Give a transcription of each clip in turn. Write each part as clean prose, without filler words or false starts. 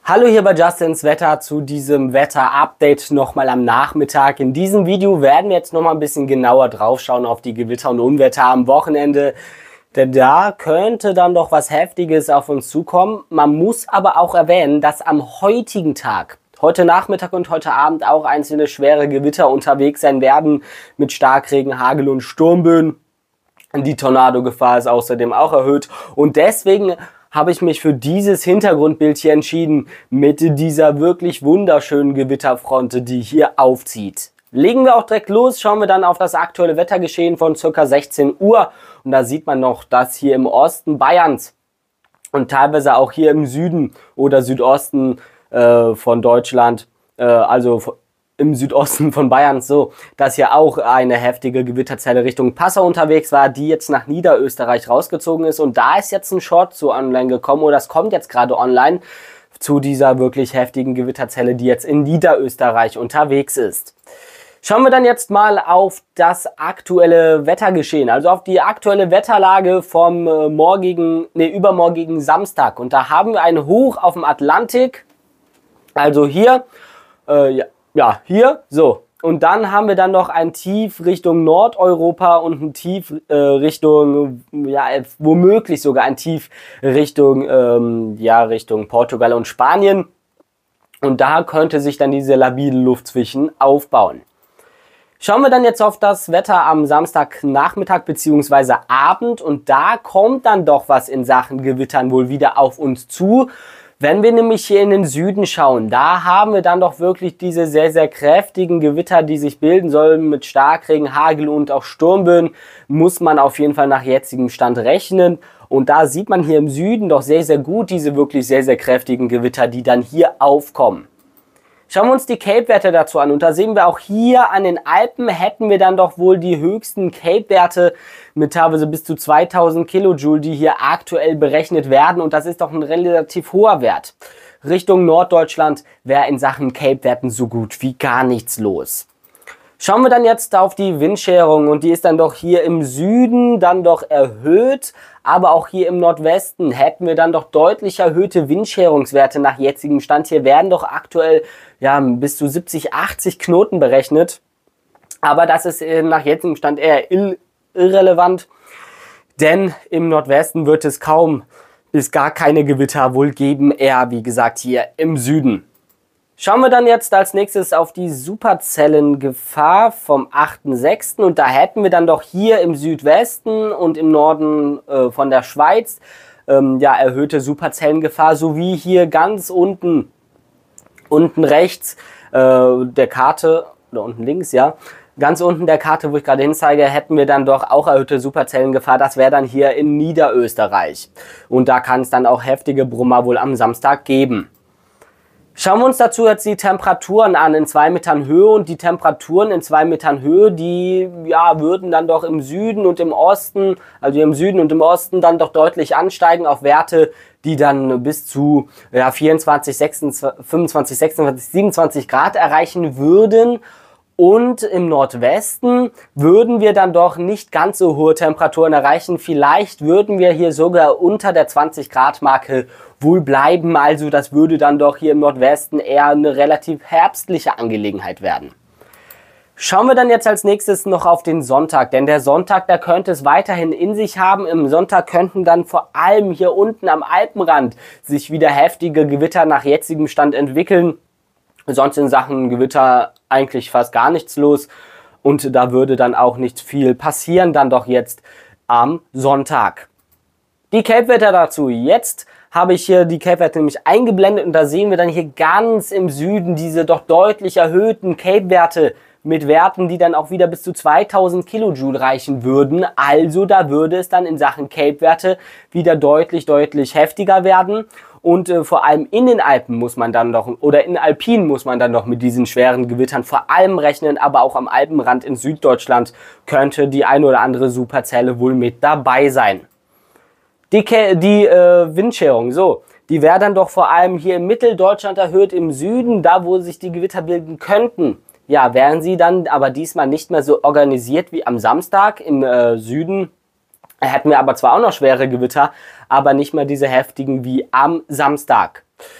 Hallo hier bei Justins Wetter zu diesem Wetter-Update nochmal am Nachmittag. In diesem Video werden wir jetzt nochmal ein bisschen genauer drauf schauen auf die Gewitter und Unwetter am Wochenende. Denn da könnte dann doch was Heftiges auf uns zukommen. Man muss aber auch erwähnen, dass am heutigen Tag, heute Nachmittag und heute Abend auch einzelne schwere Gewitter unterwegs sein werden mit Starkregen, Hagel und Sturmböen. Die Tornadogefahr ist außerdem auch erhöht und deswegen habe ich mich für dieses Hintergrundbild hier entschieden mit dieser wirklich wunderschönen Gewitterfront, die hier aufzieht. Legen wir auch direkt los, schauen wir dann auf das aktuelle Wettergeschehen von ca. 16 Uhr und da sieht man noch, dass hier im Osten Bayerns und teilweise auch hier im Süden oder Südosten von Deutschland, also im Südosten von Bayern, so, dass hier auch eine heftige Gewitterzelle Richtung Passau unterwegs war, die jetzt nach Niederösterreich rausgezogen ist. Und da ist jetzt ein Short zu online gekommen, oder es kommt jetzt gerade online zu dieser wirklich heftigen Gewitterzelle, die jetzt in Niederösterreich unterwegs ist. Schauen wir dann jetzt mal auf das aktuelle Wettergeschehen, also auf die aktuelle Wetterlage vom übermorgigen Samstag. Und da haben wir ein Hoch auf dem Atlantik, also hier, hier, so. Und dann haben wir dann noch ein Tief Richtung Nordeuropa und ein Tief Richtung, womöglich sogar ein Tief Richtung, Richtung Portugal und Spanien. Und da könnte sich dann diese labile Luft zwischen aufbauen. Schauen wir dann jetzt auf das Wetter am Samstagnachmittag bzw. Abend. Und da kommt dann doch was in Sachen Gewittern wohl wieder auf uns zu. Wenn wir nämlich hier in den Süden schauen, da haben wir dann doch wirklich diese sehr, sehr kräftigen Gewitter, die sich bilden sollen mit Starkregen, Hagel und auch Sturmböen, muss man auf jeden Fall nach jetzigem Stand rechnen. Und da sieht man hier im Süden doch sehr, sehr gut diese wirklich sehr, sehr kräftigen Gewitter, die dann hier aufkommen. Schauen wir uns die Cape-Werte dazu an und da sehen wir auch hier an den Alpen hätten wir dann doch wohl die höchsten Cape-Werte mit teilweise bis zu 2000 Kilojoule, die hier aktuell berechnet werden und das ist doch ein relativ hoher Wert. Richtung Norddeutschland wäre in Sachen Cape-Werten so gut wie gar nichts los. Schauen wir dann jetzt auf die Windscherung und die ist dann doch hier im Süden dann doch erhöht, aber auch hier im Nordwesten hätten wir dann doch deutlich erhöhte Windscherungswerte nach jetzigem Stand. Hier werden doch aktuell bis zu 70, 80 Knoten berechnet, aber das ist nach jetzigem Stand eher irrelevant, denn im Nordwesten wird es kaum bis gar keine Gewitter wohl geben, eher wie gesagt hier im Süden. Schauen wir dann jetzt als nächstes auf die Superzellengefahr vom 8.6. und da hätten wir dann doch hier im Südwesten und im Norden von der Schweiz erhöhte Superzellengefahr, sowie hier ganz unten rechts der Karte, oder unten links, ganz unten der Karte, wo ich gerade hinzeige, hätten wir dann doch auch erhöhte Superzellengefahr. Das wäre dann hier in Niederösterreich und da kann es dann auch heftige Brummer wohl am Samstag geben. Schauen wir uns dazu jetzt die Temperaturen an in 2 Metern Höhe und die Temperaturen in 2 Metern Höhe, die würden dann doch im Süden und im Osten, also im Süden und im Osten dann doch deutlich ansteigen auf Werte, die dann bis zu 24, 26, 25, 26, 27 Grad erreichen würden. Und im Nordwesten würden wir dann doch nicht ganz so hohe Temperaturen erreichen. Vielleicht würden wir hier sogar unter der 20 Grad Marke wohl bleiben. Also das würde dann doch hier im Nordwesten eher eine relativ herbstliche Angelegenheit werden. Schauen wir dann jetzt als nächstes noch auf den Sonntag. Denn der Sonntag, da könnte es weiterhin in sich haben. Im Sonntag könnten dann vor allem hier unten am Alpenrand sich wieder heftige Gewitter nach jetzigem Stand entwickeln. Sonst in Sachen Gewitter eigentlich fast gar nichts los und da würde dann auch nicht viel passieren, dann doch jetzt am Sonntag. Die Cape-Werte dazu. Jetzt habe ich hier die Cape-Werte nämlich eingeblendet und da sehen wir dann hier ganz im Süden diese doch deutlich erhöhten Cape-Werte mit Werten, die dann auch wieder bis zu 2000 Kilojoule reichen würden. Also da würde es dann in Sachen Cape-Werte wieder deutlich heftiger werden. Und vor allem in den Alpen muss man dann doch, oder in Alpinen muss man dann doch mit diesen schweren Gewittern vor allem rechnen, aber auch am Alpenrand in Süddeutschland könnte die ein oder andere Superzelle wohl mit dabei sein. Die Windscherung, die wäre dann doch vor allem hier in Mitteldeutschland erhöht, im Süden, da wo sich die Gewitter bilden könnten. Ja, wären sie dann aber diesmal nicht mehr so organisiert wie am Samstag im Süden. Hätten wir aber zwar auch noch schwere Gewitter, aber nicht mehr diese heftigen wie am Samstag.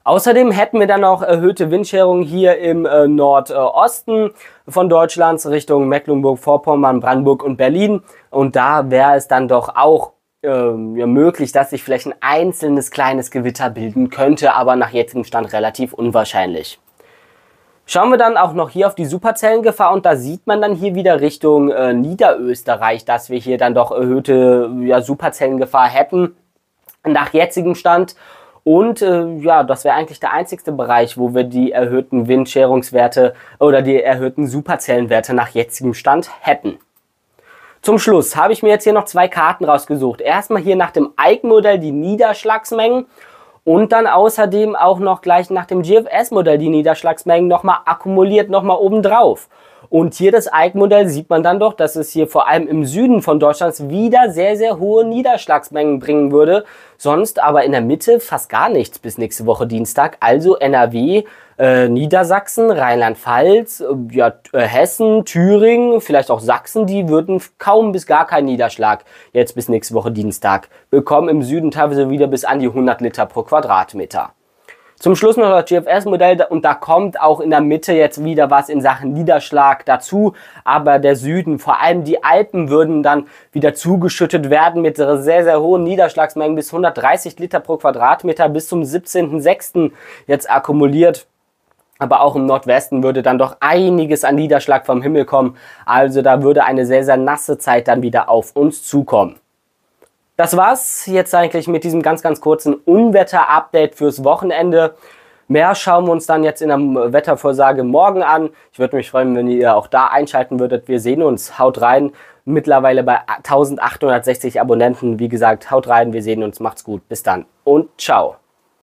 Außerdem hätten wir dann auch erhöhte Windscherung hier im Nordosten von Deutschlands Richtung Mecklenburg-Vorpommern, Brandenburg und Berlin. Und da wäre es dann doch auch möglich, dass sich vielleicht ein einzelnes kleines Gewitter bilden könnte, aber nach jetzigem Stand relativ unwahrscheinlich. Schauen wir dann auch noch hier auf die Superzellengefahr und da sieht man dann hier wieder Richtung Niederösterreich, dass wir hier dann doch erhöhte Superzellengefahr hätten nach jetzigem Stand. Und das wäre eigentlich der einzigste Bereich, wo wir die erhöhten Windscherungswerte oder die erhöhten Superzellenwerte nach jetzigem Stand hätten. Zum Schluss habe ich mir jetzt hier noch zwei Karten rausgesucht. Erstmal hier nach dem Eigenmodell die Niederschlagsmengen und dann außerdem auch noch gleich nach dem GFS-Modell die Niederschlagsmengen nochmal akkumuliert, nochmal obendrauf. Und hier das Eigenmodell sieht man dann doch, dass es hier vor allem im Süden von Deutschlands wieder sehr, sehr hohe Niederschlagsmengen bringen würde. Sonst aber in der Mitte fast gar nichts bis nächste Woche Dienstag. Also NRW, Niedersachsen, Rheinland-Pfalz, Hessen, Thüringen, vielleicht auch Sachsen, die würden kaum bis gar keinen Niederschlag jetzt bis nächste Woche Dienstag bekommen. Im Süden teilweise wieder bis an die 100 Liter pro Quadratmeter. Zum Schluss noch das GFS-Modell und da kommt auch in der Mitte jetzt wieder was in Sachen Niederschlag dazu, aber der Süden, vor allem die Alpen, würden dann wieder zugeschüttet werden mit sehr, sehr hohen Niederschlagsmengen bis 130 Liter pro Quadratmeter bis zum 17.06. jetzt akkumuliert. Aber auch im Nordwesten würde dann doch einiges an Niederschlag vom Himmel kommen, also da würde eine sehr, sehr nasse Zeit dann wieder auf uns zukommen. Das war's jetzt eigentlich mit diesem ganz, ganz kurzen Unwetter-Update fürs Wochenende. Mehr schauen wir uns dann jetzt in der Wettervorsage morgen an. Ich würde mich freuen, wenn ihr auch da einschalten würdet. Wir sehen uns. Haut rein. Mittlerweile bei 1860 Abonnenten. Wie gesagt, haut rein. Wir sehen uns. Macht's gut. Bis dann und ciao.